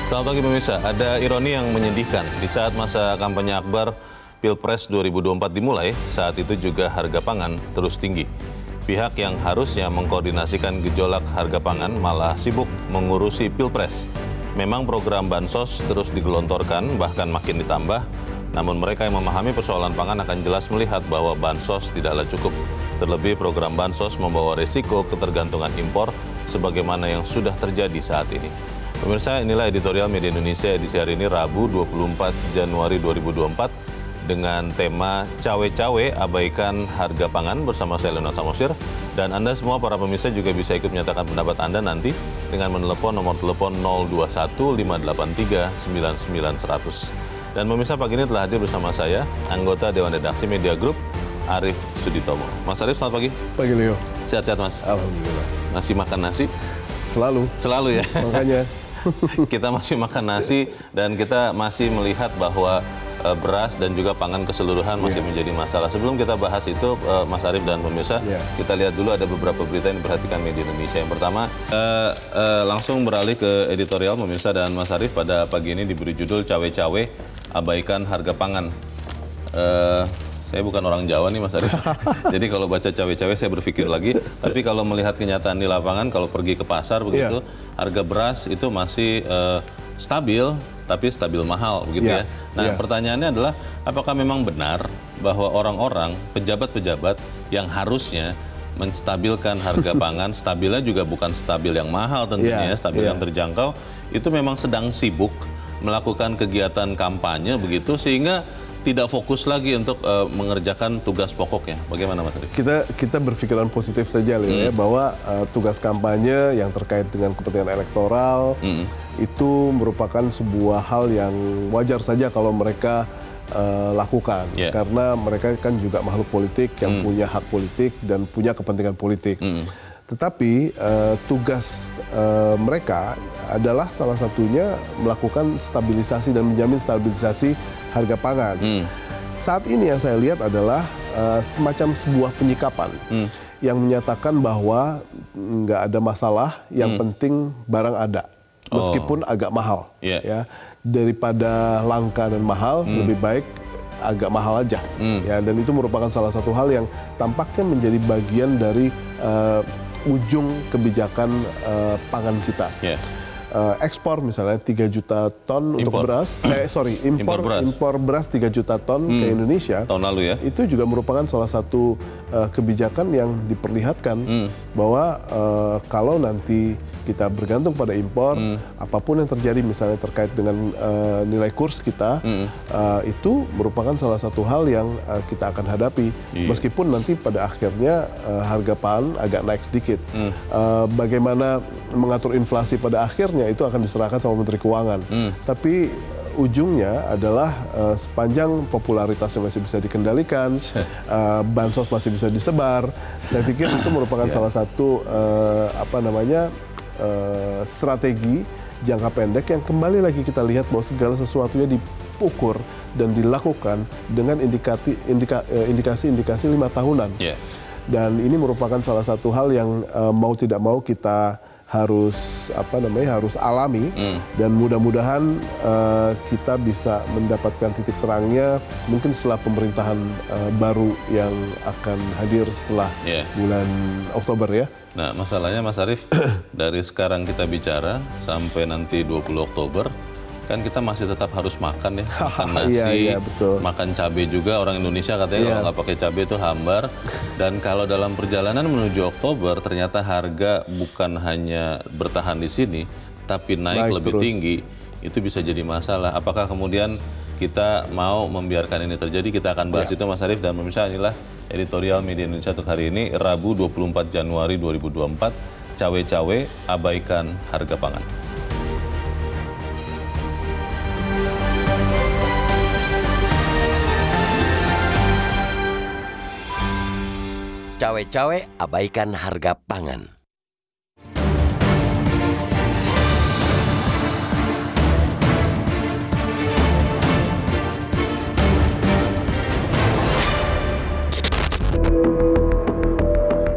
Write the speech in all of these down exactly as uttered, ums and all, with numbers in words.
Selamat pagi pemirsa, ada ironi yang menyedihkan. Di saat masa kampanye akbar Pilpres dua ribu dua puluh empat dimulai, saat itu juga harga pangan terus tinggi. Pihak yang harusnya mengkoordinasikan gejolak harga pangan malah sibuk mengurusi Pilpres. Memang program Bansos terus digelontorkan, bahkan makin ditambah. Namun mereka yang memahami persoalan pangan akan jelas melihat bahwa Bansos tidaklah cukup. Terlebih program Bansos membawa risiko ketergantungan impor sebagaimana yang sudah terjadi saat ini. Pemirsa, inilah editorial Media Indonesia edisi hari ini Rabu dua puluh empat Januari dua ribu dua puluh empat dengan tema Cawe-Cawe Abaikan Harga Pangan bersama saya Leonard Samosir. Dan Anda semua para pemirsa juga bisa ikut menyatakan pendapat Anda nanti dengan menelepon nomor telepon nol dua satu lima delapan tiga sembilan sembilan seratus. Dan pemirsa, pagi ini telah hadir bersama saya anggota Dewan Redaksi Media Group Arief Suditomo. Mas Arief, selamat pagi. Pagi Leo. Sehat-sehat Mas? Alhamdulillah. Masih makan nasi? Selalu. Selalu ya? Makanya. Kita masih makan nasi dan kita masih melihat bahwa uh, beras dan juga pangan keseluruhan masih yeah. menjadi masalah. Sebelum kita bahas itu, uh, Mas Arief dan pemirsa, yeah. kita lihat dulu ada beberapa berita yang diperhatikan Media Indonesia. Yang pertama, uh, uh, langsung beralih ke editorial pemirsa, dan Mas Arief pada pagi ini diberi judul Cawe-Cawe Abaikan Harga Pangan. Uh, Saya bukan orang Jawa nih Mas Arief, jadi kalau baca cawe-cawe saya berpikir lagi. Tapi kalau melihat kenyataan di lapangan, kalau pergi ke pasar begitu, yeah. harga beras itu masih uh, stabil, tapi stabil mahal begitu yeah. ya. Nah yeah. pertanyaannya adalah, apakah memang benar bahwa orang-orang, pejabat-pejabat yang harusnya menstabilkan harga pangan, stabilnya juga bukan stabil yang mahal tentunya, yeah. stabil yeah. yang terjangkau, itu memang sedang sibuk melakukan kegiatan kampanye begitu, sehingga tidak fokus lagi untuk uh, mengerjakan tugas pokoknya. Bagaimana Mas Arief? Kita kita berpikiran positif saja Leo, hmm. ya, bahwa uh, tugas kampanye yang terkait dengan kepentingan elektoral hmm. itu merupakan sebuah hal yang wajar saja kalau mereka uh, lakukan. Yeah. Karena mereka kan juga makhluk politik yang hmm. punya hak politik dan punya kepentingan politik. Hmm. Tetapi uh, tugas uh, mereka adalah salah satunya melakukan stabilisasi dan menjamin stabilisasi harga pangan. Hmm. Saat ini yang saya lihat adalah uh, semacam sebuah penyikapan hmm. yang menyatakan bahwa nggak ada masalah, yang hmm. penting barang ada, meskipun oh. agak mahal. Yeah. Ya, daripada langka dan mahal, hmm. lebih baik agak mahal aja. Hmm. Ya, dan itu merupakan salah satu hal yang tampaknya menjadi bagian dari uh, ujung kebijakan uh, pangan kita. Yeah. Uh, ekspor misalnya tiga juta ton impor. Untuk beras, eh sorry impor impor beras, impor beras tiga juta ton hmm. ke Indonesia tahun lalu ya. Itu juga merupakan salah satu uh, kebijakan yang diperlihatkan hmm. bahwa uh, kalau nanti kita bergantung pada impor, hmm. apapun yang terjadi misalnya terkait dengan uh, nilai kurs kita, hmm. uh, itu merupakan salah satu hal yang uh, kita akan hadapi. Iya. Meskipun nanti pada akhirnya uh, harga pangan agak naik sedikit. Hmm. Uh, bagaimana mengatur inflasi pada akhirnya itu akan diserahkan sama Menteri Keuangan. Hmm. Tapi ujungnya adalah uh, sepanjang popularitasnya masih bisa dikendalikan, uh, bansos masih bisa disebar. Saya pikir itu merupakan yeah. salah satu uh, apa namanya uh, strategi jangka pendek yang kembali lagi kita lihat bahwa segala sesuatunya diukur dan dilakukan dengan indikasi indika, indikasi-indikasi lima tahunan. Yeah. Dan ini merupakan salah satu hal yang uh, mau tidak mau kita harus apa namanya harus alami mm. dan mudah-mudahan uh, kita bisa mendapatkan titik terangnya mungkin setelah pemerintahan uh, baru yang akan hadir setelah yeah. bulan Oktober ya. Nah masalahnya Mas Arief, dari sekarang kita bicara sampai nanti dua puluh Oktober kan kita masih tetap harus makan ya, makan nasi, iya, iya, betul. makan cabai juga. Orang Indonesia katanya iya. kalau nggak pakai cabai itu hambar. Dan kalau dalam perjalanan menuju Oktober ternyata harga bukan hanya bertahan di sini, tapi naik, naik lebih terus. tinggi, itu bisa jadi masalah. Apakah kemudian kita mau membiarkan ini terjadi? Kita akan bahas iya. itu Mas Arief, dan pemirsa, inilah editorial Media Indonesia untuk hari ini, Rabu dua puluh empat Januari dua ribu dua puluh empat, Cawe-cawe abaikan harga pangan. Cawe-cawe abaikan harga pangan.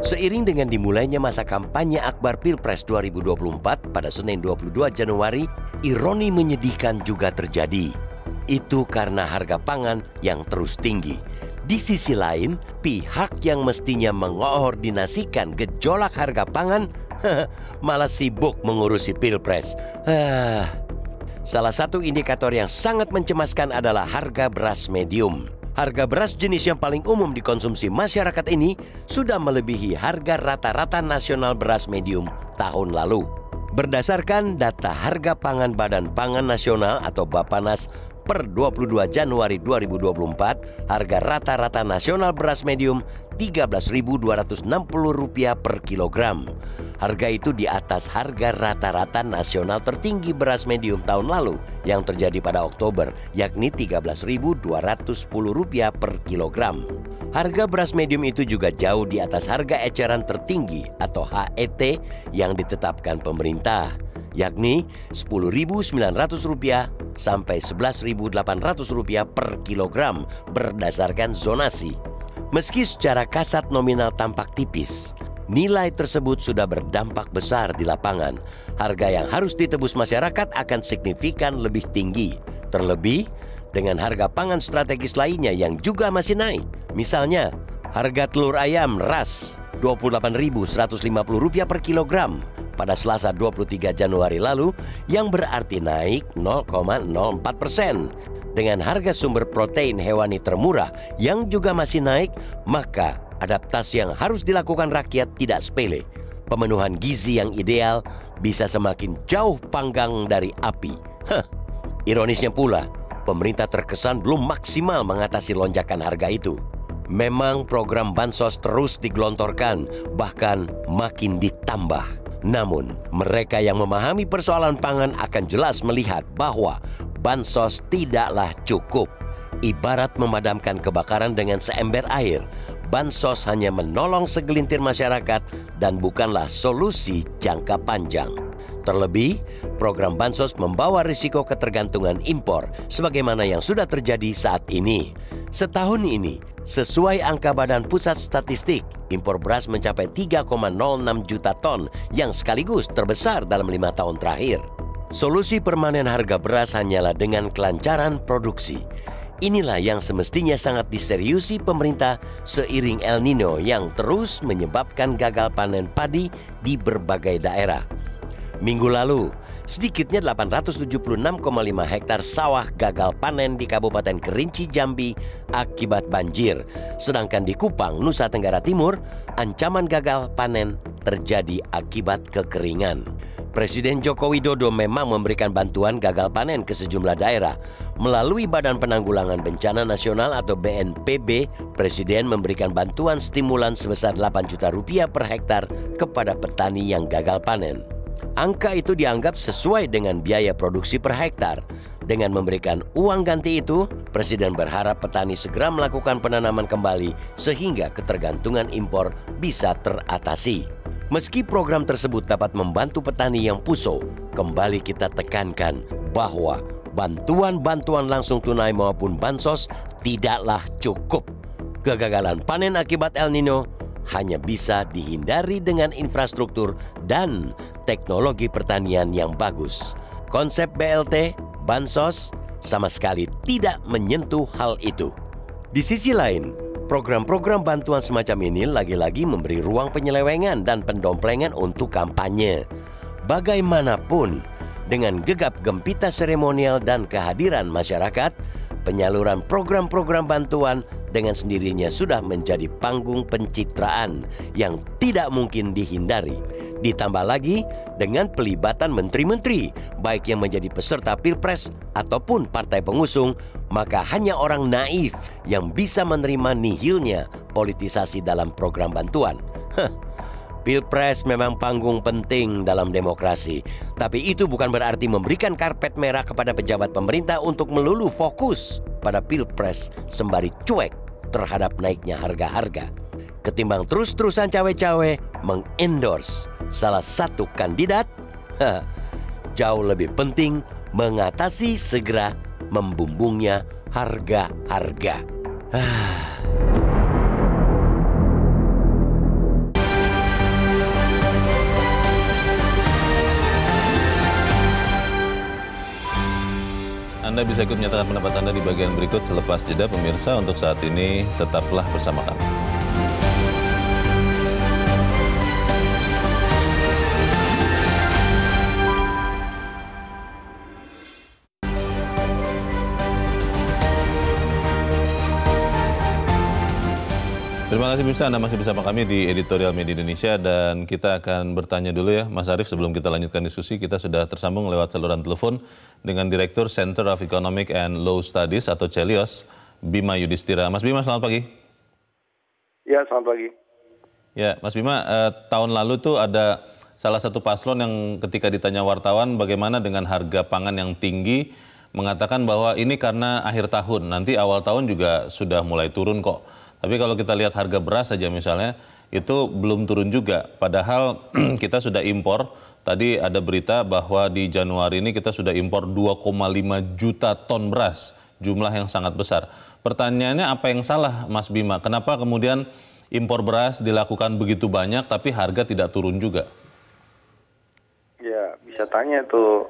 Seiring dengan dimulainya masa kampanye akbar Pilpres dua ribu dua puluh empat pada Senin dua puluh dua Januari, ironi menyedihkan juga terjadi. Itu karena harga pangan yang terus tinggi. Di sisi lain, pihak yang mestinya mengoordinasikan gejolak harga pangan malah sibuk mengurusi Pilpres. Salah satu indikator yang sangat mencemaskan adalah harga beras medium. Harga beras jenis yang paling umum dikonsumsi masyarakat ini sudah melebihi harga rata-rata nasional beras medium tahun lalu. Berdasarkan data harga pangan Badan Pangan Nasional atau Bappenas per dua puluh dua Januari dua ribu dua puluh empat, harga rata-rata nasional beras medium tiga belas ribu dua ratus enam puluh rupiah per kilogram. Harga itu di atas harga rata-rata nasional tertinggi beras medium tahun lalu yang terjadi pada Oktober, yakni tiga belas ribu dua ratus sepuluh rupiah per kilogram. Harga beras medium itu juga jauh di atas harga eceran tertinggi atau H E T yang ditetapkan pemerintah, yakni sepuluh ribu sembilan ratus rupiah sampai sebelas ribu delapan ratus rupiah per kilogram berdasarkan zonasi. Meski secara kasat nominal tampak tipis, nilai tersebut sudah berdampak besar di lapangan. Harga yang harus ditebus masyarakat akan signifikan lebih tinggi. Terlebih dengan harga pangan strategis lainnya yang juga masih naik. Misalnya, harga telur ayam ras dua puluh delapan ribu seratus lima puluh rupiah per kilogram pada Selasa dua puluh tiga Januari lalu, yang berarti naik nol koma nol empat persen. Dengan harga sumber protein hewani termurah yang juga masih naik, maka adaptasi yang harus dilakukan rakyat tidak sepele. Pemenuhan gizi yang ideal bisa semakin jauh panggang dari api. Hah, ironisnya pula, pemerintah terkesan belum maksimal mengatasi lonjakan harga itu. Memang program bansos terus digelontorkan, bahkan makin ditambah. Namun, mereka yang memahami persoalan pangan akan jelas melihat bahwa bansos tidaklah cukup. Ibarat memadamkan kebakaran dengan seember air, bansos hanya menolong segelintir masyarakat dan bukanlah solusi jangka panjang. Terlebih, program bansos membawa risiko ketergantungan impor sebagaimana yang sudah terjadi saat ini. Setahun ini, sesuai angka Badan Pusat Statistik, impor beras mencapai tiga koma nol enam juta ton yang sekaligus terbesar dalam lima tahun terakhir. Solusi permanen harga beras hanyalah dengan kelancaran produksi. Inilah yang semestinya sangat diseriusi pemerintah seiring El Nino yang terus menyebabkan gagal panen padi di berbagai daerah. Minggu lalu, sedikitnya delapan ratus tujuh puluh enam koma lima hektar sawah gagal panen di Kabupaten Kerinci, Jambi akibat banjir. Sedangkan di Kupang, Nusa Tenggara Timur, ancaman gagal panen terjadi akibat kekeringan. Presiden Joko Widodo memang memberikan bantuan gagal panen ke sejumlah daerah. Melalui Badan Penanggulangan Bencana Nasional atau B N P B, Presiden memberikan bantuan stimulan sebesar delapan juta rupiah per hektar kepada petani yang gagal panen. Angka itu dianggap sesuai dengan biaya produksi per hektar. Dengan memberikan uang ganti itu, Presiden berharap petani segera melakukan penanaman kembali sehingga ketergantungan impor bisa teratasi. Meski program tersebut dapat membantu petani yang puso, kembali kita tekankan bahwa bantuan-bantuan langsung tunai maupun bansos tidaklah cukup. Kegagalan panen akibat El Nino hanya bisa dihindari dengan infrastruktur dan teknologi pertanian yang bagus. Konsep B L T, bansos, sama sekali tidak menyentuh hal itu. Di sisi lain, program-program bantuan semacam ini lagi-lagi memberi ruang penyelewengan dan pendomplengan untuk kampanye. Bagaimanapun, dengan gegap gempita seremonial dan kehadiran masyarakat, penyaluran program-program bantuan dengan sendirinya sudah menjadi panggung pencitraan yang tidak mungkin dihindari. Ditambah lagi dengan pelibatan menteri-menteri, baik yang menjadi peserta Pilpres ataupun partai pengusung, maka hanya orang naif yang bisa menerima nihilnya politisasi dalam program bantuan. Heh, Pilpres memang panggung penting dalam demokrasi, tapi itu bukan berarti memberikan karpet merah kepada pejabat pemerintah untuk melulu fokus pada Pilpres sembari cuek terhadap naiknya harga-harga. Ketimbang terus-terusan cawe-cawe mengendorse salah satu kandidat, heh, jauh lebih penting mengatasi segera membumbungnya harga-harga. Anda bisa ikut menyatakan pendapat Anda di bagian berikut selepas jeda pemirsa. Untuk saat ini tetaplah bersama kami. Terima kasih pemirsa, Anda masih bersama kami di Editorial Media Indonesia dan kita akan bertanya dulu ya Mas Arief sebelum kita lanjutkan diskusi. Kita sudah tersambung lewat saluran telepon dengan Direktur Center of Economic and Law Studies atau CELIOS, Bima Yudhistira. Mas Bima, selamat pagi. Ya, selamat pagi. Ya, Mas Bima, eh, tahun lalu tuh ada salah satu paslon yang ketika ditanya wartawan bagaimana dengan harga pangan yang tinggi, mengatakan bahwa ini karena akhir tahun, nanti awal tahun juga sudah mulai turun kok. Tapi kalau kita lihat harga beras saja misalnya, itu belum turun juga. Padahal kita sudah impor, tadi ada berita bahwa di Januari ini kita sudah impor dua koma lima juta ton beras, jumlah yang sangat besar. Pertanyaannya apa yang salah Mas Bima? Kenapa kemudian impor beras dilakukan begitu banyak tapi harga tidak turun juga? Ya, bisa tanya tuh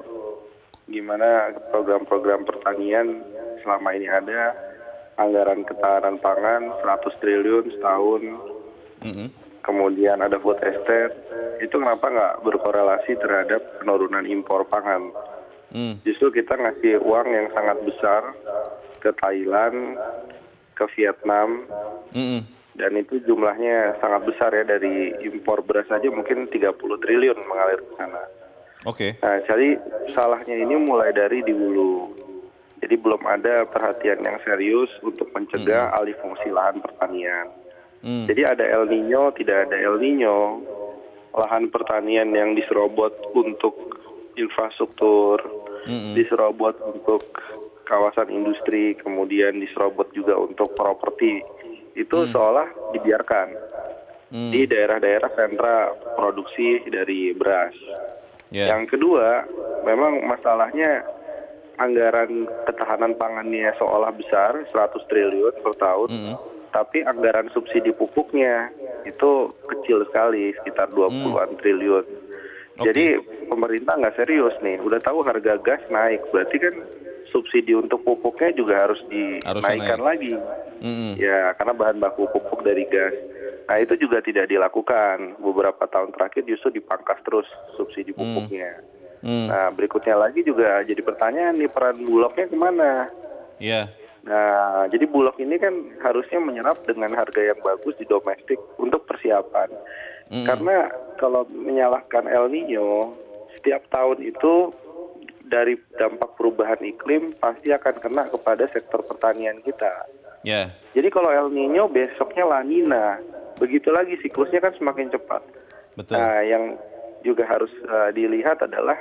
gimana program-program pertanian selama ini ada. Anggaran ketahanan pangan seratus triliun setahun, mm-hmm. kemudian ada food estate, itu kenapa nggak berkorelasi terhadap penurunan impor pangan? Mm. Justru kita ngasih uang yang sangat besar ke Thailand, ke Vietnam, mm-hmm. dan itu jumlahnya sangat besar ya, dari impor beras saja mungkin tiga puluh triliun mengalir ke sana. Oke. Okay. Nah, jadi salahnya ini mulai dari di hulu. Jadi belum ada perhatian yang serius untuk mencegah mm. alih fungsi lahan pertanian. Mm. Jadi ada El Nino, tidak ada El Nino, lahan pertanian yang diserobot untuk infrastruktur, mm. diserobot untuk kawasan industri, kemudian diserobot juga untuk properti, itu mm. seolah dibiarkan mm. di daerah-daerah sentra produksi dari beras. Yeah. Yang kedua, memang masalahnya anggaran ketahanan pangannya seolah besar, seratus triliun per tahun, mm. tapi anggaran subsidi pupuknya itu kecil sekali, sekitar dua puluhan mm. triliun. Okay. Jadi pemerintah nggak serius nih, udah tahu harga gas naik, berarti kan subsidi untuk pupuknya juga harus dinaikkan naik. lagi. Mm. Ya, karena bahan baku pupuk dari gas. Nah, itu juga tidak dilakukan. Beberapa tahun terakhir justru dipangkas terus subsidi pupuknya. Mm. Hmm. Nah, berikutnya lagi juga jadi pertanyaan nih, peran Bulognya kemana? Iya. Yeah. Nah, jadi Bulog ini kan harusnya menyerap dengan harga yang bagus di domestik untuk persiapan. Hmm. Karena kalau menyalahkan El Nino, setiap tahun itu dari dampak perubahan iklim pasti akan kena kepada sektor pertanian kita. Iya. Yeah. Jadi kalau El Nino besoknya La Nina, begitu lagi siklusnya kan semakin cepat. Betul. Nah, yang juga harus uh, dilihat adalah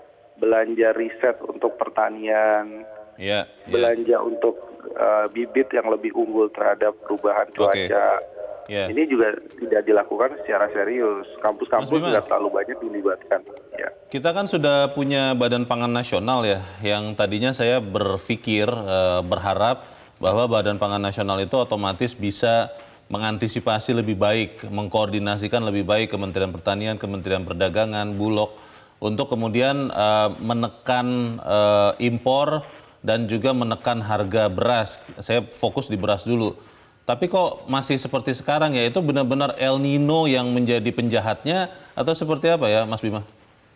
belanja riset untuk pertanian, yeah, yeah. belanja untuk uh, bibit yang lebih unggul terhadap perubahan cuaca. Okay. Yeah. Ini juga tidak dilakukan secara serius. Kampus-kampus juga terlalu banyak dilibatkan. Ya. Kita kan sudah punya Badan Pangan Nasional ya, yang tadinya saya berpikir, uh, berharap bahwa Badan Pangan Nasional itu otomatis bisa mengantisipasi lebih baik, mengkoordinasikan lebih baik Kementerian Pertanian, Kementerian Perdagangan, Bulog, untuk kemudian uh, menekan uh, impor dan juga menekan harga beras. Saya fokus di beras dulu. Tapi kok masih seperti sekarang ya, itu benar-benar El Nino yang menjadi penjahatnya atau seperti apa ya Mas Bima?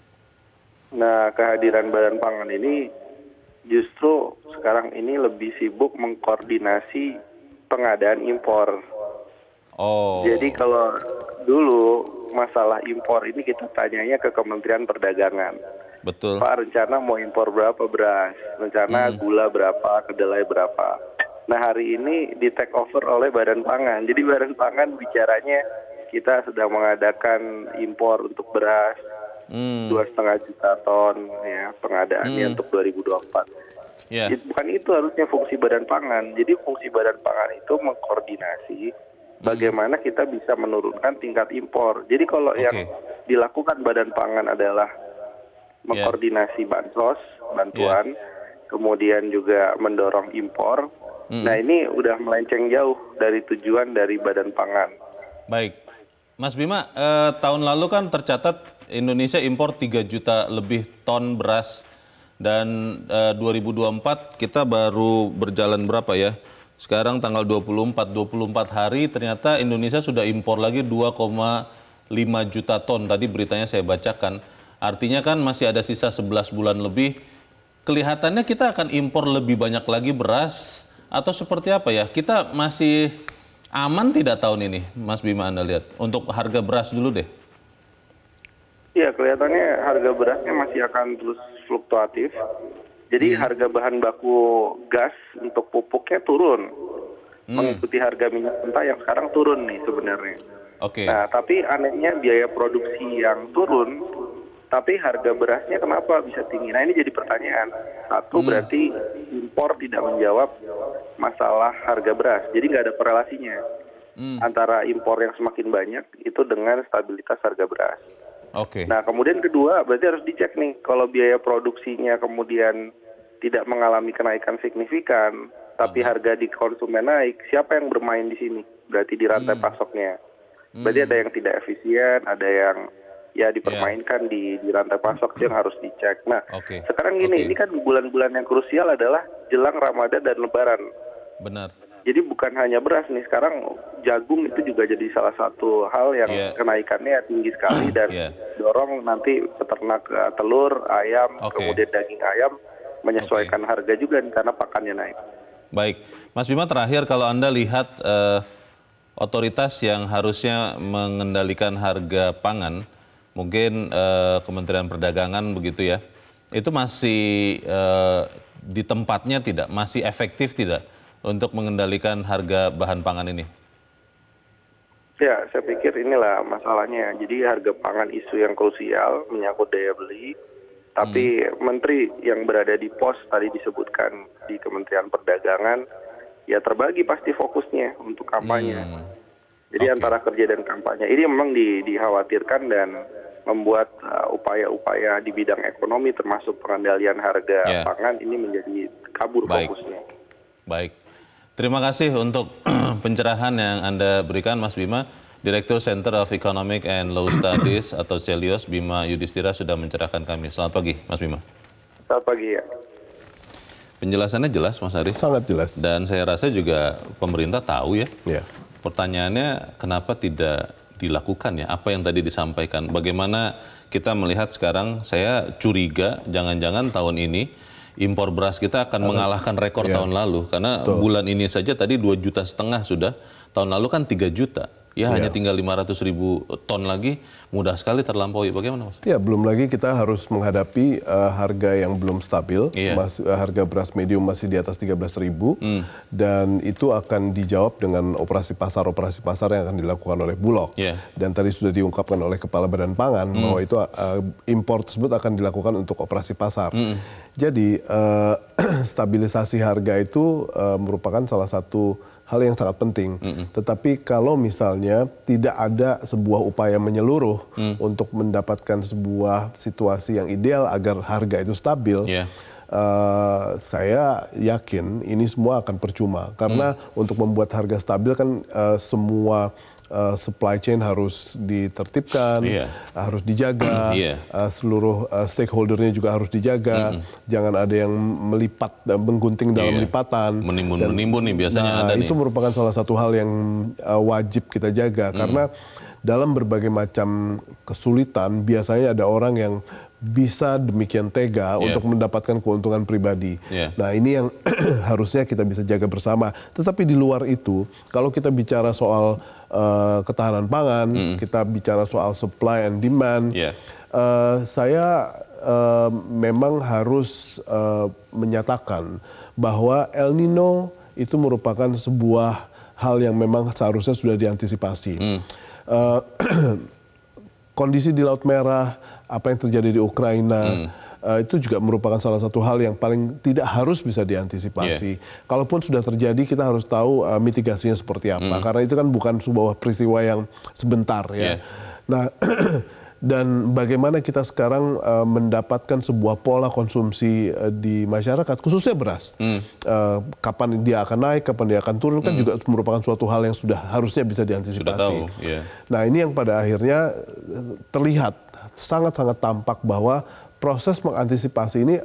Nah, kehadiran Badan Pangan ini justru sekarang ini lebih sibuk mengkoordinasi pengadaan impor. Oh. Jadi kalau dulu masalah impor ini kita tanyanya ke Kementerian Perdagangan. Betul. Pak, rencana mau impor berapa beras? Rencana hmm. gula berapa? Kedelai berapa? Nah, hari ini di take over oleh Badan Pangan. Jadi Badan Pangan bicaranya kita sedang mengadakan impor untuk beras dua setengah juta ton ya pengadaannya hmm. untuk dua ribu dua puluh empat. Yeah. Bukan itu harusnya fungsi Badan Pangan. Jadi fungsi Badan Pangan itu mengkoordinasi bagaimana kita bisa menurunkan tingkat impor. Jadi kalau okay. yang dilakukan Badan Pangan adalah mengkoordinasi yeah. bansos, bantuan, yeah. kemudian juga mendorong impor. Mm. Nah, ini udah melenceng jauh dari tujuan dari Badan Pangan. Baik. Mas Bima, eh, tahun lalu kan tercatat Indonesia impor tiga juta lebih ton beras Dan uh, dua ribu dua puluh empat kita baru berjalan berapa ya? Sekarang tanggal dua puluh empat, dua puluh empat hari ternyata Indonesia sudah impor lagi dua koma lima juta ton. Tadi beritanya saya bacakan. Artinya kan masih ada sisa sebelas bulan lebih. Kelihatannya kita akan impor lebih banyak lagi beras atau seperti apa ya? Kita masih aman tidak tahun ini, Mas Bima, Anda lihat? Untuk harga beras dulu deh. Iya, kelihatannya harga berasnya masih akan terus fluktuatif. Jadi hmm. harga bahan baku gas untuk pupuknya turun, hmm. mengikuti harga minyak mentah yang sekarang turun nih sebenarnya. Oke. Okay. Nah, tapi anehnya biaya produksi yang turun, tapi harga berasnya kenapa bisa tinggi? Nah, ini jadi pertanyaan. Satu, hmm. berarti impor tidak menjawab masalah harga beras. Jadi nggak ada korelasinya hmm. antara impor yang semakin banyak itu dengan stabilitas harga beras. Oke. Okay. Nah, kemudian kedua berarti harus dicek nih, kalau biaya produksinya kemudian tidak mengalami kenaikan signifikan, tapi uh-huh. harga di konsumen naik, siapa yang bermain di sini? Berarti di rantai hmm. pasoknya. Berarti hmm. ada yang tidak efisien, ada yang ya dipermainkan yeah. di di rantai pasok, yang harus dicek. Nah, okay. sekarang gini, okay. ini kan bulan-bulan yang krusial adalah jelang Ramadan dan Lebaran. Benar. Jadi bukan hanya beras nih, sekarang jagung itu juga jadi salah satu hal yang yeah. kenaikannya tinggi sekali dan yeah. dorong nanti peternak uh, telur, ayam, okay. kemudian daging ayam menyesuaikan okay. harga juga nih, karena pakannya naik. Baik, Mas Bima, terakhir kalau Anda lihat uh, otoritas yang harusnya mengendalikan harga pangan, mungkin uh, Kementerian Perdagangan begitu ya, itu masih uh, di tempatnya tidak, masih efektif tidak untuk mengendalikan harga bahan pangan ini? Ya, saya pikir inilah masalahnya. Jadi harga pangan isu yang krusial menyangkut daya beli, tapi hmm. menteri yang berada di pos tadi disebutkan di Kementerian Perdagangan, ya terbagi pasti fokusnya untuk kampanye. Hmm. Jadi okay. antara kerja dan kampanye. Ini memang di, dikhawatirkan dan membuat uh, upaya-upaya di bidang ekonomi termasuk pengendalian harga yeah. pangan ini menjadi kabur Baik. fokusnya. Baik. Terima kasih untuk pencerahan yang Anda berikan, Mas Bima. Direktur Center of Economic and Law Studies atau Celios, Bima Yudhistira, sudah mencerahkan kami. Selamat pagi, Mas Bima. Selamat pagi ya. Penjelasannya jelas, Mas Arief. Sangat jelas. Dan saya rasa juga pemerintah tahu ya. Ya. Pertanyaannya kenapa tidak dilakukan ya? Apa yang tadi disampaikan? Bagaimana kita melihat sekarang, saya curiga jangan-jangan tahun ini impor beras kita akan mengalahkan rekor ya. tahun lalu. Karena Betul. bulan ini saja tadi dua juta setengah sudah. Tahun lalu kan tiga juta. Ya, ya hanya tinggal lima ratus ribu ton lagi. Mudah sekali terlampaui. Bagaimana, Mas? Ya, belum lagi kita harus menghadapi uh, harga yang belum stabil. Iya. Mas, uh, harga beras medium masih di atas tiga belas ribu. Hmm. Dan itu akan dijawab dengan operasi pasar-operasi pasar yang akan dilakukan oleh Bulog. Yeah. Dan tadi sudah diungkapkan oleh Kepala Badan Pangan hmm. bahwa itu uh, impor tersebut akan dilakukan untuk operasi pasar. Hmm. Jadi uh, stabilisasi harga itu uh, merupakan salah satu hal yang sangat penting. Mm-mm. Tetapi kalau misalnya tidak ada sebuah upaya menyeluruh mm. untuk mendapatkan sebuah situasi yang ideal agar harga itu stabil, yeah. uh, saya yakin ini semua akan percuma. Karena mm. untuk membuat harga stabil kan uh, semua Uh, supply chain harus ditertibkan, yeah. harus dijaga, yeah. uh, seluruh uh, stakeholdernya juga harus dijaga, mm-hmm. jangan ada yang melipat dan menggunting dalam yeah. lipatan. Menimbun-menimbun nih biasanya nah, ada itu nih. merupakan salah satu hal yang uh, wajib kita jaga, mm. karena dalam berbagai macam kesulitan biasanya ada orang yang bisa demikian tega yeah. untuk mendapatkan keuntungan pribadi. Yeah. Nah, ini yang harusnya kita bisa jaga bersama. Tetapi di luar itu, kalau kita bicara soal uh, ketahanan pangan, mm. kita bicara soal supply and demand, yeah. uh, saya uh, memang harus uh, menyatakan bahwa El Nino itu merupakan sebuah hal yang memang seharusnya sudah diantisipasi. Mm. Uh, kondisi di Laut Merah, apa yang terjadi di Ukraina, hmm. uh, itu juga merupakan salah satu hal yang paling tidak harus bisa diantisipasi. Yeah. Kalaupun sudah terjadi, kita harus tahu uh, mitigasinya seperti apa. Hmm. Karena itu kan bukan sebuah peristiwa yang sebentar. Ya. Yeah. Nah, dan bagaimana kita sekarang uh, mendapatkan sebuah pola konsumsi uh, di masyarakat, khususnya beras. Hmm. Uh, kapan dia akan naik, kapan dia akan turun, kan hmm. juga merupakan suatu hal yang sudah harusnya bisa diantisipasi. Sudah tahu, yeah. Nah, ini yang pada akhirnya terlihat sangat-sangat tampak bahwa proses mengantisipasi ini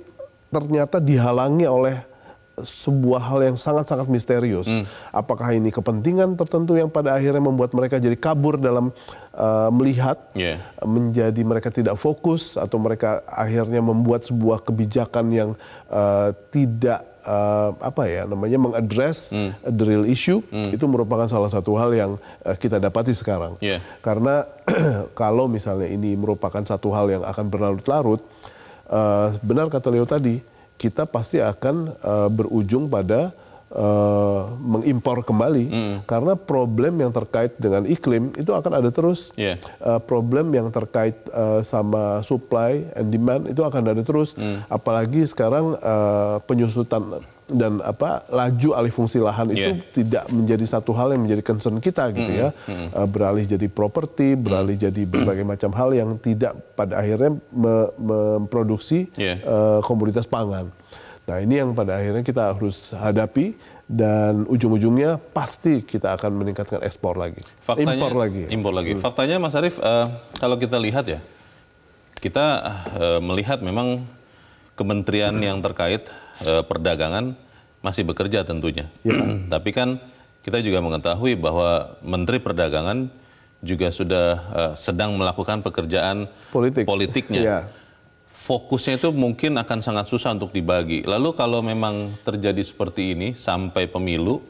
ternyata dihalangi oleh sebuah hal yang sangat-sangat misterius. Hmm. Apakah ini kepentingan tertentu yang pada akhirnya membuat mereka jadi kabur dalam uh, melihat, yeah. menjadi mereka tidak fokus, atau mereka akhirnya membuat sebuah kebijakan yang uh, tidak uh, apa ya namanya mengadres hmm. the real issue. Hmm. Itu merupakan salah satu hal yang uh, kita dapati sekarang. Yeah. Karena kalau misalnya ini merupakan satu hal yang akan berlarut-larut, uh, benar kata Leo tadi, kita pasti akan uh, berujung pada uh, mengimpor kembali, mm. karena problem yang terkait dengan iklim itu akan ada terus. Yeah. Uh, problem yang terkait uh, sama supply and demand itu akan ada terus. Mm. Apalagi sekarang uh, penyusutan dan apa laju alih fungsi lahan itu yeah. tidak menjadi satu hal yang menjadi concern kita gitu mm. ya. Mm. Uh, beralih jadi properti, beralih mm. jadi berbagai mm. macam hal yang tidak pada akhirnya me memproduksi yeah. uh, komoditas pangan. Nah, ini yang pada akhirnya kita harus hadapi, dan ujung-ujungnya pasti kita akan meningkatkan ekspor lagi. Faktanya, impor lagi. Impor lagi. Hmm. Faktanya Mas Arief, uh, kalau kita lihat ya, kita uh, melihat memang kementerian hmm. yang terkait uh, perdagangan masih bekerja tentunya. Ya. Tapi kan kita juga mengetahui bahwa Menteri Perdagangan juga sudah uh, sedang melakukan pekerjaan Politik. politiknya. Ya. Fokusnya itu mungkin akan sangat susah untuk dibagi. Lalu kalau memang terjadi seperti ini sampai pemilu,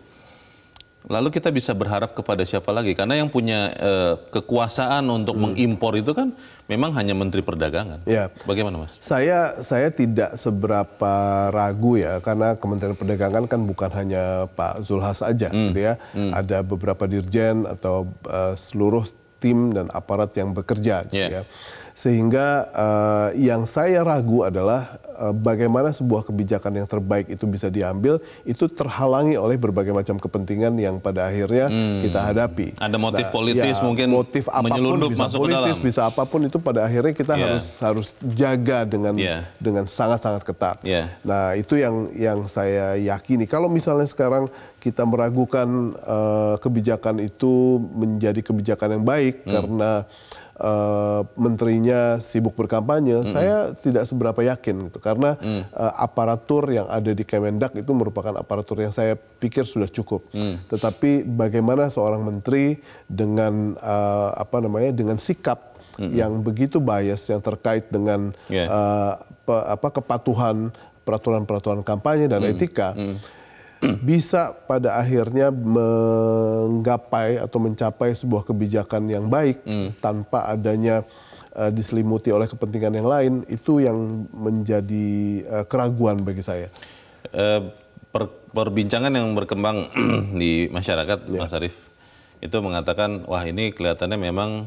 lalu kita bisa berharap kepada siapa lagi? Karena yang punya eh, kekuasaan untuk hmm. mengimpor itu kan memang hanya Menteri Perdagangan. Ya. Bagaimana, Mas? Saya saya tidak seberapa ragu ya, karena Kementerian Perdagangan kan bukan hanya Pak Zulhas saja, hmm. gitu ya. Hmm. Ada beberapa dirjen atau uh, seluruh tim dan aparat yang bekerja, gitu yeah. ya. Sehingga uh, yang saya ragu adalah uh, bagaimana sebuah kebijakan yang terbaik itu bisa diambil, itu terhalangi oleh berbagai macam kepentingan yang pada akhirnya hmm. kita hadapi. Ada motif nah, politis ya, mungkin motif apapun, menyelundup bisa masuk politis, ke dalam. bisa apapun, itu pada akhirnya kita yeah. harus harus jaga dengan yeah. dengan sangat-sangat ketat. Yeah. Nah, itu yang yang saya yakini. Kalau misalnya sekarang kita meragukan uh, kebijakan itu menjadi kebijakan yang baik hmm. karena Uh, menterinya sibuk berkampanye, mm-hmm. saya tidak seberapa yakin gitu, karena mm. uh, aparatur yang ada di Kemendak itu merupakan aparatur yang saya pikir sudah cukup. Mm. Tetapi bagaimana seorang menteri dengan uh, apa namanya dengan sikap mm-hmm. yang begitu bias yang terkait dengan yeah. uh, pe, apa kepatuhan peraturan-peraturan kampanye dan mm. etika. Mm. bisa pada akhirnya menggapai atau mencapai sebuah kebijakan yang baik hmm. tanpa adanya uh, diselimuti oleh kepentingan yang lain, itu yang menjadi uh, keraguan bagi saya. Uh, per, perbincangan yang berkembang di masyarakat, ya. Mas Arief, itu mengatakan, wah ini kelihatannya memang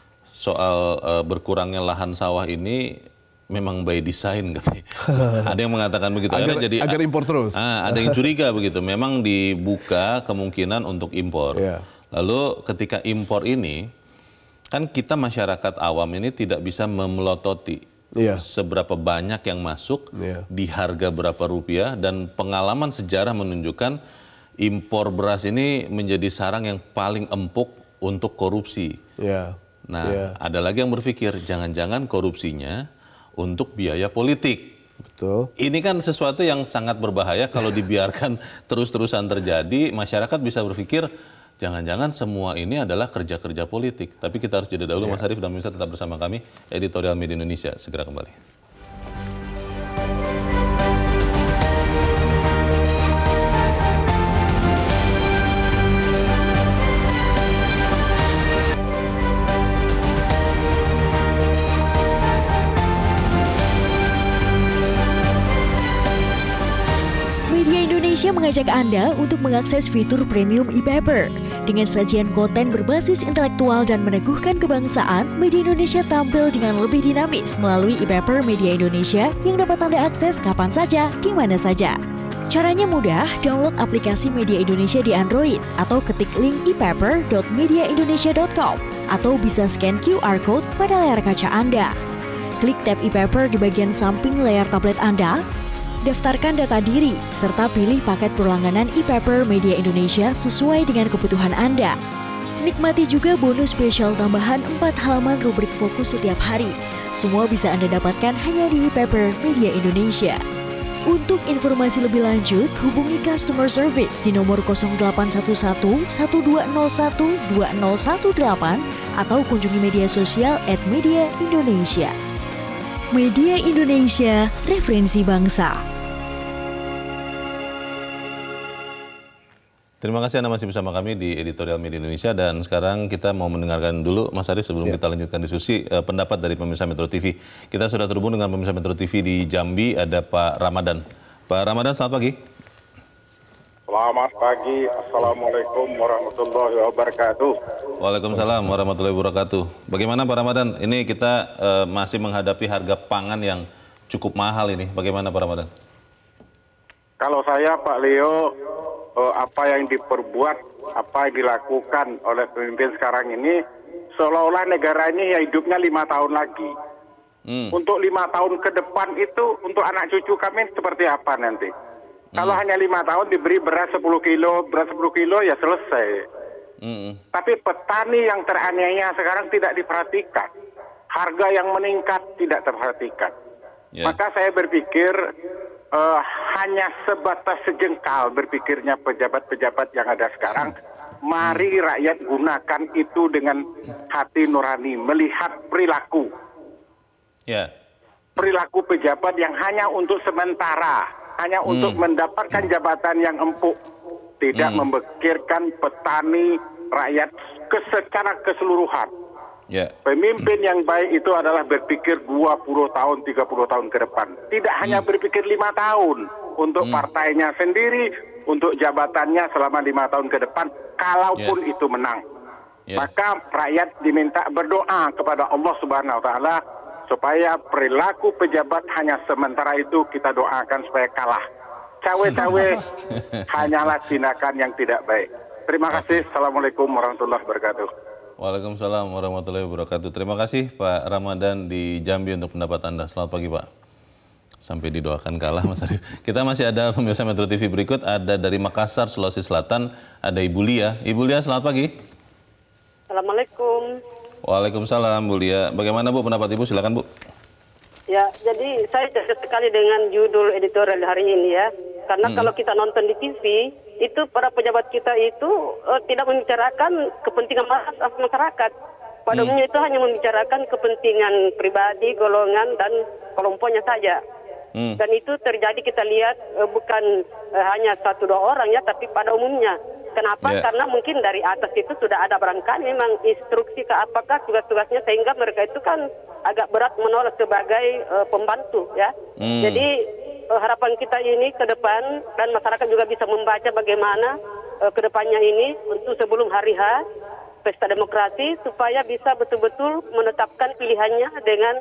soal uh, berkurangnya lahan sawah ini memang by design katanya. Ada yang mengatakan begitu. Agar, jadi agar impor terus. Ah, ada yang curiga begitu. Memang dibuka kemungkinan untuk impor. Yeah. Lalu ketika impor ini, kan kita masyarakat awam ini tidak bisa memelototi yeah. seberapa banyak yang masuk, yeah. di harga berapa rupiah, dan pengalaman sejarah menunjukkan impor beras ini menjadi sarang yang paling empuk untuk korupsi. Yeah. Nah, yeah. ada lagi yang berpikir jangan-jangan korupsinya untuk biaya politik. Betul. Ini kan sesuatu yang sangat berbahaya kalau dibiarkan terus-terusan terjadi. Masyarakat bisa berpikir jangan-jangan semua ini adalah kerja-kerja politik. Tapi kita harus jeda dahulu, ya. Mas Arief dan pemirsa tetap bersama kami. Editorial Media Indonesia segera kembali. Indonesia mengajak Anda untuk mengakses fitur premium e-paper. Dengan sajian konten berbasis intelektual dan meneguhkan kebangsaan, Media Indonesia tampil dengan lebih dinamis melalui e-paper Media Indonesia yang dapat Anda akses kapan saja, di mana saja. Caranya mudah, download aplikasi Media Indonesia di Android atau ketik link e paper dot media indonesia dot com atau bisa scan Q R code pada layar kaca Anda. Klik tab e-paper di bagian samping layar tablet Anda. Daftarkan data diri, serta pilih paket berlangganan e-paper Media Indonesia sesuai dengan kebutuhan Anda. Nikmati juga bonus spesial tambahan empat halaman rubrik fokus setiap hari. Semua bisa Anda dapatkan hanya di e-paper Media Indonesia. Untuk informasi lebih lanjut, hubungi customer service di nomor nol delapan satu satu, satu dua nol satu, dua nol satu delapan atau kunjungi media sosial at Media Indonesia. Media Indonesia, referensi bangsa. Terima kasih Anda masih bersama kami di Editorial Media Indonesia, dan sekarang kita mau mendengarkan dulu Mas Arief sebelum ya. kita lanjutkan diskusi eh, pendapat dari pemirsa Metro T V. Kita sudah terhubung dengan pemirsa Metro T V di Jambi, ada Pak Ramadan. Pak Ramadan, selamat pagi. Selamat pagi, Assalamualaikum warahmatullahi wabarakatuh. Waalaikumsalam warahmatullahi wabarakatuh. Bagaimana Pak Ramadan? Ini kita uh, masih menghadapi harga pangan yang cukup mahal ini. Bagaimana Pak Ramadan? Kalau saya Pak Leo, uh, apa yang diperbuat, apa yang dilakukan oleh pemimpin sekarang ini, seolah-olah negara ini ya hidupnya lima tahun lagi. Hmm. Untuk lima tahun ke depan itu, untuk anak cucu kami seperti apa nanti? Kalau hmm. hanya lima tahun diberi beras sepuluh kilo, beras sepuluh kilo ya selesai. Hmm. Tapi petani yang teraniaya sekarang tidak diperhatikan. Harga yang meningkat tidak terperhatikan. Yeah. Maka saya berpikir uh, hanya sebatas sejengkal berpikirnya pejabat-pejabat yang ada sekarang. Mari rakyat gunakan itu dengan hati nurani, melihat perilaku. Yeah. Perilaku pejabat yang hanya untuk sementara. Hanya hmm. untuk mendapatkan jabatan yang empuk, tidak hmm. memikirkan petani, rakyat ke secara keseluruhan. Yeah. Pemimpin yang baik itu adalah berpikir dua puluh tahun, tiga puluh tahun ke depan. Tidak hmm. hanya berpikir lima tahun untuk hmm. partainya sendiri, untuk jabatannya selama lima tahun ke depan, kalaupun yeah. itu menang. Yeah. Maka rakyat diminta berdoa kepada Allah Subhanahu wa Ta'ala, supaya perilaku pejabat hanya sementara itu kita doakan supaya kalah. Cawe-cawe hanyalah tindakan yang tidak baik. Terima kasih. Assalamualaikum warahmatullahi wabarakatuh. Waalaikumsalam warahmatullahi wabarakatuh. Terima kasih Pak Ramadan di Jambi untuk pendapat Anda. Selamat pagi Pak. Sampai didoakan kalah Mas Arief. Kita masih ada pemirsa Metro T V berikut. Ada dari Makassar, Sulawesi Selatan. Ada Ibu Lia. Ibu Lia, selamat pagi. Assalamualaikum. Waalaikumsalam Bu Lia. Bagaimana Bu pendapat Ibu? Silakan Bu. Ya, jadi saya cocok sekali dengan judul editorial hari ini ya. Karena hmm. kalau kita nonton di T V, itu para pejabat kita itu uh, tidak membicarakan kepentingan masyarakat. Pada umumnya hmm. itu hanya membicarakan kepentingan pribadi, golongan, dan kelompoknya saja. Hmm. Dan itu terjadi kita lihat uh, bukan uh, hanya satu dua orang ya, tapi pada umumnya. Kenapa? Yeah. Karena mungkin dari atas itu sudah ada barangkali memang instruksi ke apakah tugas-tugasnya, sehingga mereka itu kan agak berat menolak sebagai uh, pembantu ya. Mm. Jadi uh, harapan kita ini ke depan, dan masyarakat juga bisa membaca bagaimana uh, ke depannya ini untuk sebelum hari H Pesta Demokrasi, supaya bisa betul-betul menetapkan pilihannya dengan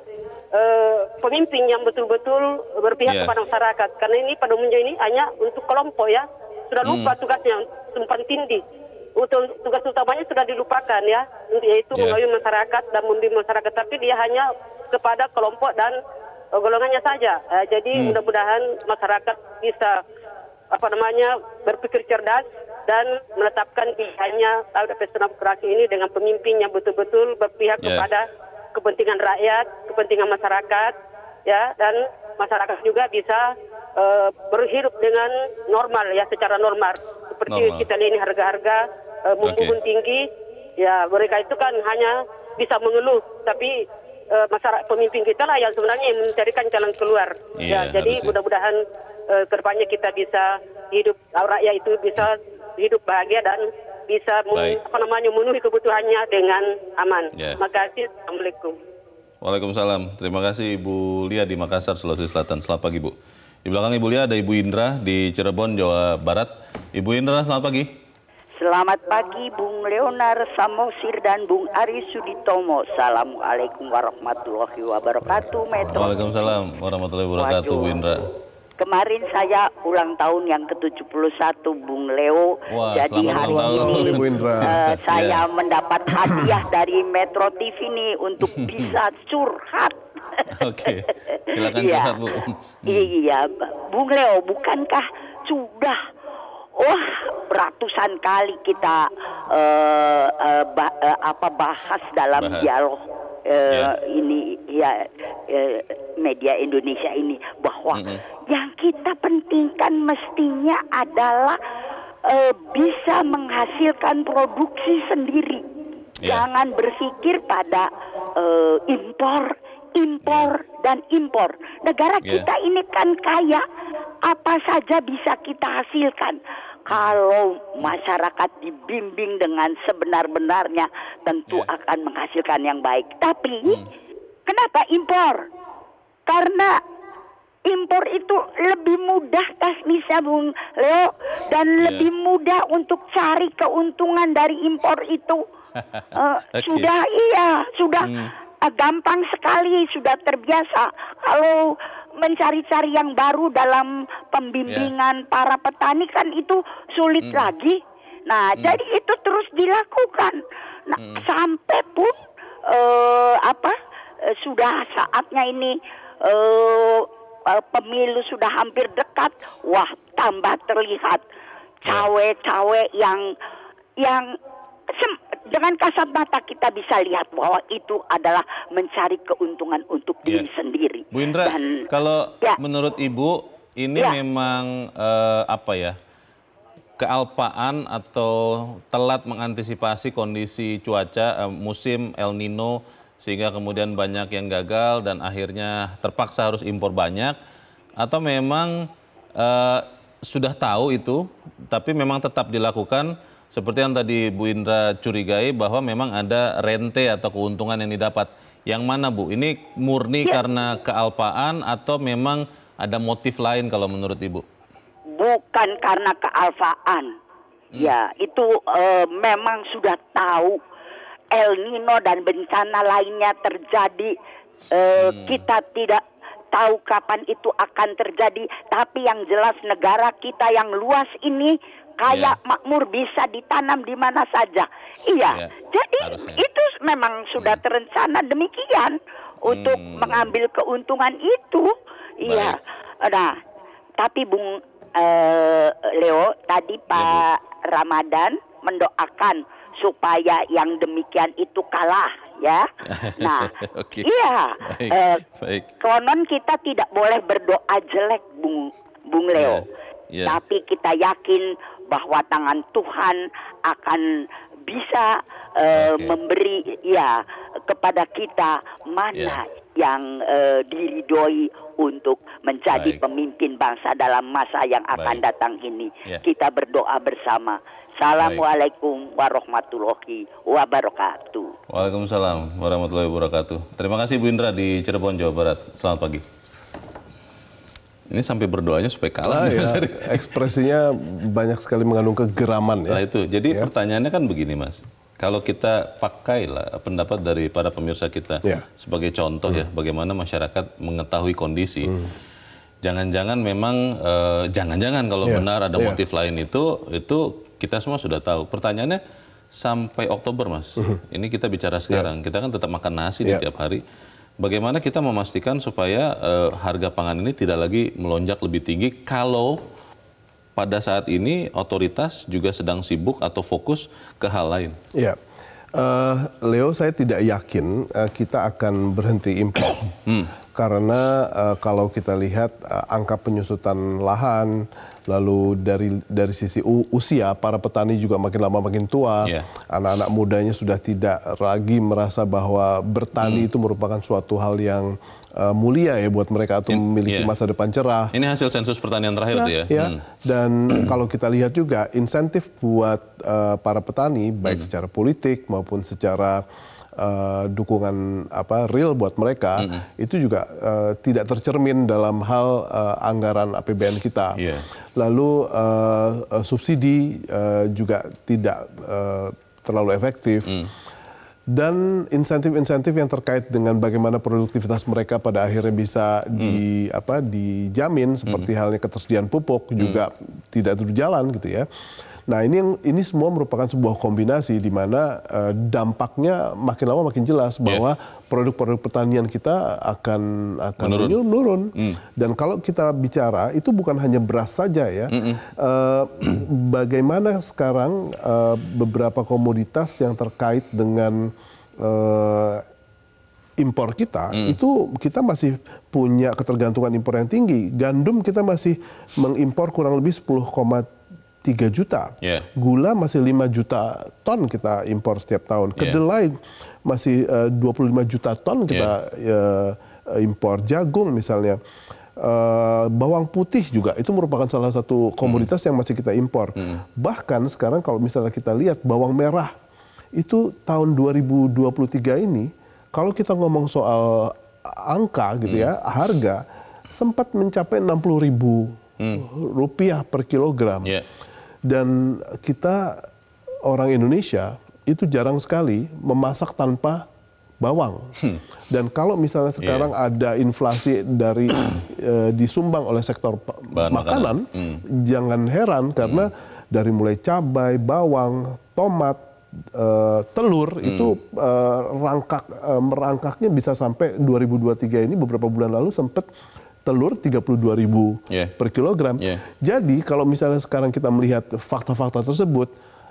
uh, pemimpin yang betul-betul berpihak yeah. kepada masyarakat. Karena ini pada umumnya ini hanya untuk kelompok ya. Sudah lupa hmm. tugasnya, tumpan tindih. Untuk tugas utamanya sudah dilupakan ya, yaitu yeah. mengayomi masyarakat dan membimbing masyarakat. Tapi dia hanya kepada kelompok dan uh, golongannya saja. Uh, jadi hmm. mudah-mudahan masyarakat bisa apa namanya berpikir cerdas dan menetapkan pilihannya pada pesta demokrasi ini dengan pemimpin yang betul-betul berpihak yeah. kepada kepentingan rakyat, kepentingan masyarakat, ya, dan masyarakat juga bisa Uh, berhidup dengan normal ya, secara normal. Seperti normal. Kita lihat ini harga-harga uh, mumpung okay. tinggi, ya mereka itu kan hanya bisa mengeluh, tapi uh, masyarakat pemimpin kita lah yang sebenarnya yang mencarikan jalan keluar. Yeah, ya, jadi mudah-mudahan uh, kedepannya kita bisa hidup, rakyat itu bisa hidup bahagia dan bisa men, apa namanya memenuhi kebutuhannya dengan aman. Yeah. Terima kasih. Assalamualaikum. Waalaikumsalam. Terima kasih Ibu Lia di Makassar, Sulawesi Selatan. Selamat pagi Bu. Di belakang Ibu Lia ada Ibu Indra di Cirebon, Jawa Barat. Ibu Indra, selamat pagi. Selamat pagi Bung Leonar Samosir dan Bung Ari Suditomo. Assalamualaikum warahmatullahi wabarakatuh. Metro. Waalaikumsalam warahmatullahi wabarakatuh, Bu Indra. Kemarin saya ulang tahun yang ke tujuh puluh satu Bung Leo. Wah, jadi hari ini uh, saya yeah. mendapat hadiah dari Metro T V nih untuk bisa curhat. Oke, silakan curhat Bu. Hmm. Iya, Bung Leo, bukankah sudah wah ratusan kali kita uh, uh, bah, uh, apa bahas dalam bahas. dialog uh, yeah. ini ya uh, media Indonesia ini bahwa mm-hmm. yang kita pentingkan mestinya adalah uh, bisa menghasilkan produksi sendiri. Yeah. Jangan berpikir pada uh, impor, impor yeah. dan impor. Negara yeah. kita ini kan kaya, apa saja bisa kita hasilkan. Kalau masyarakat dibimbing dengan sebenar-benarnya, tentu yeah. akan menghasilkan yang baik. Tapi hmm. kenapa impor? Karena impor itu lebih mudah, bisa Bung Leo, dan yeah. lebih mudah untuk cari keuntungan dari impor itu. uh, okay. Sudah iya, sudah hmm. uh, gampang sekali, sudah terbiasa. Kalau mencari-cari yang baru dalam pembimbingan yeah. para petani kan itu sulit hmm. lagi. Nah, hmm. jadi itu terus dilakukan. Nah, hmm. sampai pun uh, apa uh, sudah saatnya ini uh, uh, pemilu sudah hampir dekat. Wah, tambah terlihat cawe-cawe yang yang sem- dengan kasat mata kita bisa lihat bahwa itu adalah mencari keuntungan untuk diri yeah. sendiri. Bu Indra, dan, ya. kalau menurut Ibu ini ya. memang uh, apa ya, kealpaan atau telat mengantisipasi kondisi cuaca uh, musim El Nino sehingga kemudian banyak yang gagal dan akhirnya terpaksa harus impor banyak, atau memang uh, sudah tahu itu tapi memang tetap dilakukan? Seperti yang tadi Bu Indra curigai bahwa memang ada rente atau keuntungan yang didapat. Yang mana Bu? Ini murni ya. karena kealpaan atau memang ada motif lain kalau menurut Ibu? Bukan karena kealpaan. Hmm. Ya, itu uh, memang sudah tahu El Nino dan bencana lainnya terjadi. Uh, hmm. Kita tidak tahu kapan itu akan terjadi. Tapi yang jelas negara kita yang luas ini kaya yeah. makmur, bisa ditanam di mana saja. Iya, yeah. jadi harusnya. Itu memang sudah hmm. terencana demikian untuk hmm. mengambil keuntungan itu. Iya. Nah, tapi Bung uh, Leo tadi Pak ya, Ramadan mendoakan supaya yang demikian itu kalah, ya. Nah, okay. iya. Baik. Uh, Baik. Konon kita tidak boleh berdoa jelek, Bung Bung Leo. Yeah. Yeah. Tapi kita yakin bahwa tangan Tuhan akan bisa uh, okay. memberi ya kepada kita mana yeah. yang uh, diridhoi untuk menjadi Baik. pemimpin bangsa dalam masa yang akan Baik. datang ini. Yeah. Kita berdoa bersama. Assalamualaikum warahmatullahi wabarakatuh. Waalaikumsalam warahmatullahi wabarakatuh. Terima kasih Bu Indra di Cirebon, Jawa Barat. Selamat pagi. Ini sampai berdoanya supaya kalah. Ah, ya. Ekspresinya banyak sekali mengandung kegeraman. Ya. Nah itu, jadi ya. pertanyaannya kan begini Mas. Kalau kita pakailah pendapat dari para pemirsa kita ya. sebagai contoh hmm. ya, bagaimana masyarakat mengetahui kondisi. Jangan-jangan hmm. memang, jangan-jangan uh, kalau ya. benar ada ya. motif lain itu, itu kita semua sudah tahu. Pertanyaannya sampai Oktober Mas, hmm. ini kita bicara sekarang, ya. kita kan tetap makan nasi ya. di tiap hari. Bagaimana kita memastikan supaya uh, harga pangan ini tidak lagi melonjak lebih tinggi kalau pada saat ini otoritas juga sedang sibuk atau fokus ke hal lain? Ya, uh, Leo, saya tidak yakin uh, kita akan berhenti impor. hmm. Karena uh, kalau kita lihat uh, angka penyusutan lahan, lalu dari dari sisi usia para petani juga makin lama makin tua, yeah. anak-anak mudanya sudah tidak lagi merasa bahwa bertani hmm. itu merupakan suatu hal yang uh, mulia ya buat mereka atau In, memiliki yeah. masa depan cerah. Ini hasil sensus pertanian terakhir ya, tuh ya. ya. Hmm. Dan kalau kita lihat juga insentif buat uh, para petani baik hmm. secara politik maupun secara Uh, dukungan apa real buat mereka mm-hmm. itu juga uh, tidak tercermin dalam hal uh, anggaran A P B N kita. Yeah. Lalu uh, uh, subsidi uh, juga tidak uh, terlalu efektif. Mm. Dan insentif-insentif yang terkait dengan bagaimana produktivitas mereka pada akhirnya bisa mm. di apa dijamin seperti mm. halnya ketersediaan pupuk mm. juga tidak berjalan gitu ya. Nah ini yang ini semua merupakan sebuah kombinasi di mana uh, dampaknya makin lama makin jelas bahwa yeah. produk-produk pertanian kita akan akan menurun. menurun. Mm. Dan kalau kita bicara itu bukan hanya beras saja ya. Mm -mm. Uh, bagaimana sekarang uh, beberapa komoditas yang terkait dengan uh, impor kita, hmm. itu kita masih punya ketergantungan impor yang tinggi. Gandum kita masih mengimpor kurang lebih sepuluh koma tiga juta. Yeah. Gula masih lima juta ton kita impor setiap tahun. Kedelai yeah. masih uh, dua puluh lima juta ton kita yeah. uh, impor. Jagung misalnya. Uh, bawang putih juga itu merupakan salah satu komoditas hmm. yang masih kita impor. Hmm. Bahkan sekarang kalau misalnya kita lihat bawang merah itu tahun dua ribu dua puluh tiga ini kalau kita ngomong soal angka gitu hmm. ya, harga sempat mencapai enam puluh ribu hmm. rupiah per kilogram. Yeah. Dan kita orang Indonesia itu jarang sekali memasak tanpa bawang. Hmm. Dan kalau misalnya sekarang yeah. ada inflasi dari e, disumbang oleh sektor bahan makanan, makanan hmm. jangan heran karena hmm. dari mulai cabai, bawang, tomat, e, telur hmm. itu e, rangkak e, merangkaknya bisa sampai dua ribu dua puluh tiga ini beberapa bulan lalu sempat telur tiga puluh dua ribu yeah. per kilogram. Yeah. Jadi kalau misalnya sekarang kita melihat fakta-fakta tersebut,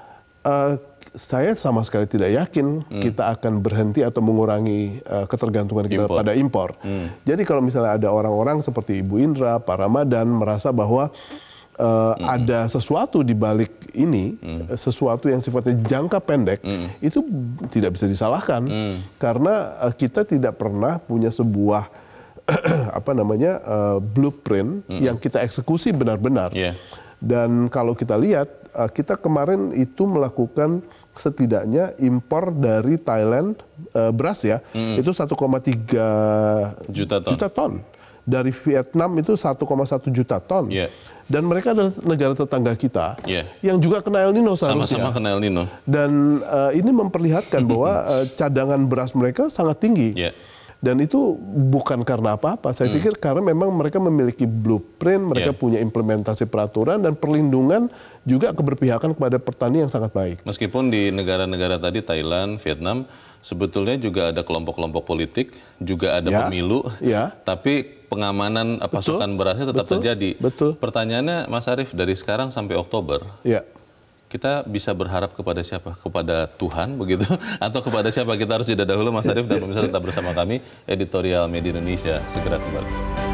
e, saya sama sekali tidak yakin hmm. kita akan berhenti atau mengurangi uh, ketergantungan kita impor. pada impor. Hmm. Jadi kalau misalnya ada orang-orang seperti Ibu Indra, Pak Ramadan merasa bahwa uh, hmm. ada sesuatu di balik ini, hmm. sesuatu yang sifatnya jangka pendek, hmm. itu tidak bisa disalahkan hmm. karena uh, kita tidak pernah punya sebuah apa namanya uh, blueprint hmm. yang kita eksekusi benar-benar. Yeah. Dan kalau kita lihat, uh, kita kemarin itu melakukan setidaknya impor dari Thailand uh, beras ya, mm. itu satu koma tiga juta ton. juta ton. Dari Vietnam itu satu koma satu juta ton. Yeah. Dan mereka adalah negara tetangga kita yeah. yang juga kena El Nino seharusnya. Sama-sama kena El Nino. Dan uh, ini memperlihatkan bahwa uh, cadangan beras mereka sangat tinggi. Yeah. Dan itu bukan karena apa-apa, saya hmm. pikir karena memang mereka memiliki blueprint, mereka yeah. punya implementasi peraturan dan perlindungan juga keberpihakan kepada petani yang sangat baik. Meskipun di negara-negara tadi, Thailand, Vietnam, sebetulnya juga ada kelompok-kelompok politik, juga ada yeah. pemilu, yeah. tapi pengamanan betul. pasokan berasnya tetap betul. terjadi. Betul. Pertanyaannya, Mas Arief, dari sekarang sampai Oktober, yeah. kita bisa berharap kepada siapa? Kepada Tuhan begitu? Atau kepada siapa? Kita harus jeda dahulu, Mas Arief, dan pemirsa tetap bersama kami. Editorial Media Indonesia segera kembali.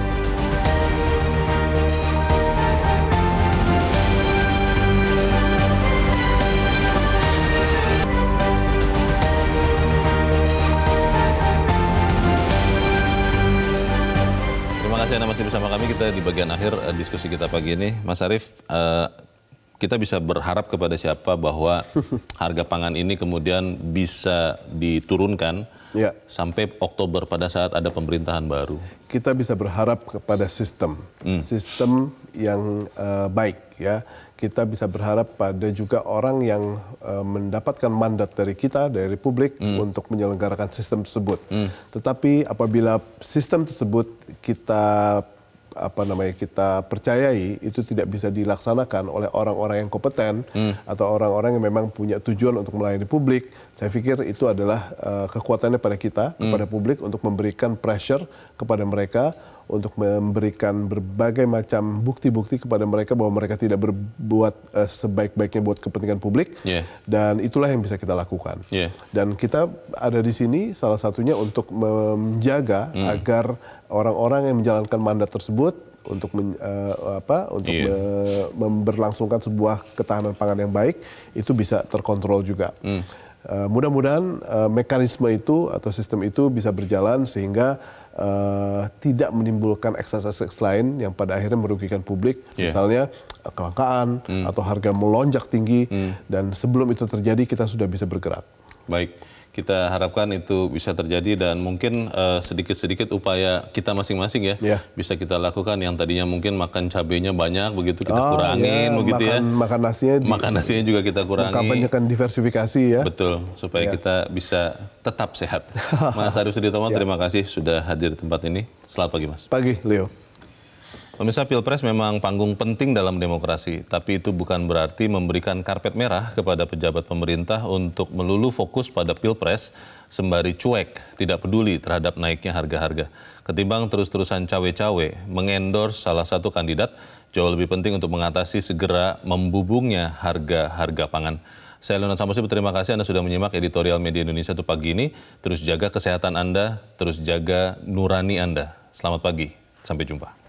Terima kasih Anda masih bersama kami. Kita di bagian akhir uh, diskusi kita pagi ini. Mas Arief, uh, kita bisa berharap kepada siapa bahwa harga pangan ini kemudian bisa diturunkan ya. sampai Oktober pada saat ada pemerintahan baru? Kita bisa berharap kepada sistem, hmm. sistem yang uh, baik ya. Kita bisa berharap pada juga orang yang uh, mendapatkan mandat dari kita, dari Republik hmm. untuk menyelenggarakan sistem tersebut. Hmm. Tetapi apabila sistem tersebut kita apa namanya kita percayai itu tidak bisa dilaksanakan oleh orang-orang yang kompeten hmm. atau orang-orang yang memang punya tujuan untuk melayani publik, saya pikir itu adalah uh, kekuatannya pada kita, hmm. kepada publik untuk memberikan pressure kepada mereka, untuk memberikan berbagai macam bukti-bukti kepada mereka bahwa mereka tidak berbuat uh, sebaik-baiknya buat kepentingan publik, yeah. dan itulah yang bisa kita lakukan. Yeah. Dan kita ada di sini salah satunya untuk menjaga hmm. agar orang-orang yang menjalankan mandat tersebut untuk men, uh, apa untuk yeah. me, memberlangsungkan sebuah ketahanan pangan yang baik itu bisa terkontrol juga. Mm. Uh, mudah-mudahan uh, mekanisme itu atau sistem itu bisa berjalan sehingga uh, tidak menimbulkan ekses-ekses lain yang pada akhirnya merugikan publik, yeah. misalnya uh, kelangkaan mm. atau harga melonjak tinggi, mm. dan sebelum itu terjadi kita sudah bisa bergerak. Baik. Kita harapkan itu bisa terjadi dan mungkin uh, sedikit-sedikit upaya kita masing-masing ya yeah. bisa kita lakukan. Yang tadinya mungkin makan cabenya banyak begitu kita oh, kurangin yeah. begitu makan, ya. Makan nasinya, di, makan nasinya juga kita kurangi. Kampanyekan diversifikasi ya. Betul, supaya yeah. kita bisa tetap sehat. Mas Arief Suditomo, yeah. terima kasih sudah hadir di tempat ini. Selamat pagi Mas. Pagi Leo. Pemirsa, Pilpres memang panggung penting dalam demokrasi, tapi itu bukan berarti memberikan karpet merah kepada pejabat pemerintah untuk melulu fokus pada Pilpres sembari cuek, tidak peduli terhadap naiknya harga-harga. Ketimbang terus-terusan cawe-cawe, mengendorse salah satu kandidat, jauh lebih penting untuk mengatasi segera membubungnya harga-harga pangan. Saya Leonard Samosir, terima kasih Anda sudah menyimak editorial Media Indonesia untuk pagi ini. Terus jaga kesehatan Anda, terus jaga nurani Anda. Selamat pagi, sampai jumpa.